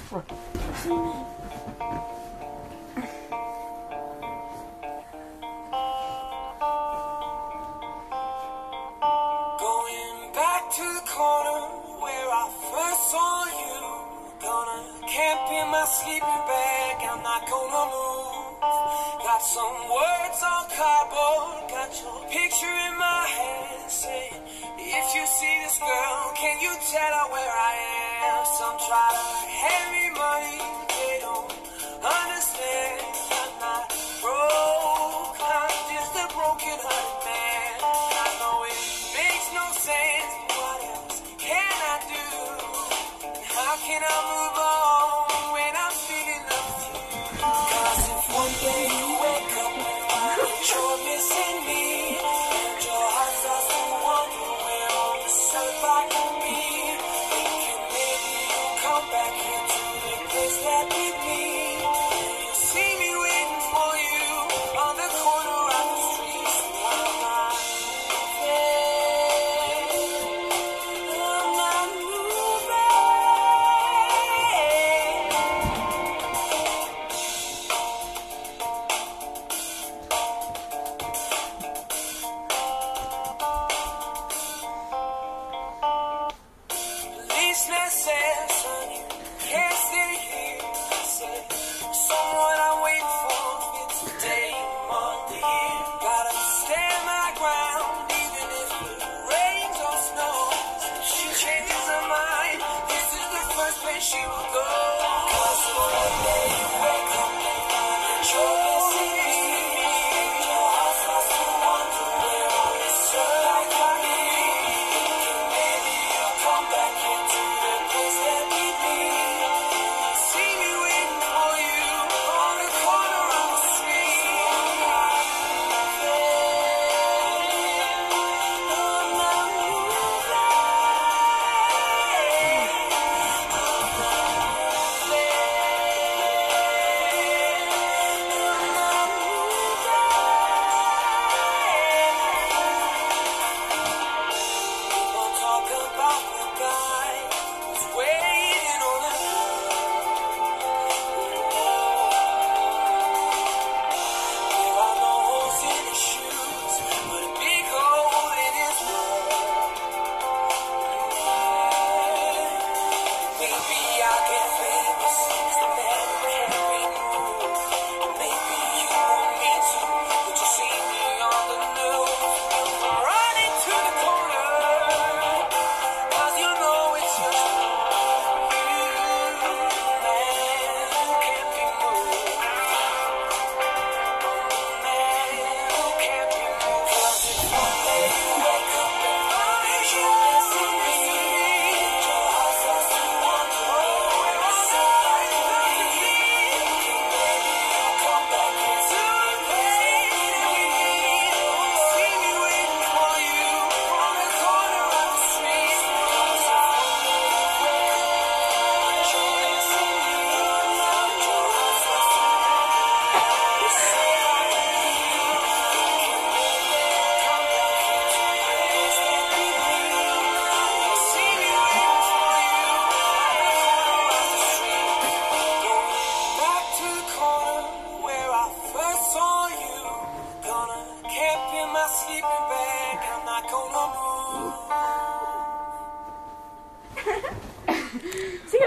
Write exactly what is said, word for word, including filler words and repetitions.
Going back to the corner where I first saw you. Gonna camp in my sleeping bag, I'm not gonna move. Got some words on cardboard, got your picture in my hand, saying, if you see this girl, can you tell her where I am? Some try to hand me money, they don't understand. I'm not broke, I'm just a broken-hearted man. I know it makes no sense, but what else can I do? And how can I move on when I'm feeling nothing? Cause if one day you wake up and find that you're missing me, and your heart starts to wonder where all the sunlight can be, thinking maybe you'll come back here to the place that with me. You see me waiting for you on the corner of the street. I'm not moving, I'm not moving. Policeman says, son, you can't stay here. I said, someone I'm waiting for, it's a day, month, a year. Gotta stand my ground, even if it rains or snows. If she changes her mind, this is the first place she will go. Cause one day you wake up and find that you're missing me, and your heart starts to wonder where all this sunlight can be. Thinking maybe you'll come back here to the place that with me. You see me waiting for you on the corner of the street. I'm not People talk about the guy who's waiting on the There are no holes in his shoes, but a big hole in his heart. Maybe I'll get famous as the man who can't move. And maybe you want me to, but you see me on the news. I'm running to the corner, cause you know it's just you, man, who can't be moved. Man who can't be moved. Cause if one day you wake up and find that you're missing me, and your heart starts to wonder where all the sunlight can be, thinking maybe you'll come back here to the place that with me. You see me waiting for you on the corner of the street. Cause if one day you wake up and find that you're missing me, and your heart starts to wonder where all the sunlight can be, thinking maybe you'll come back here to the place that with me. You see me waiting for you on the corner of the street. Going back to the corner where I first saw you. Gonna camp in my sleeping bag, I'm not gonna move. See?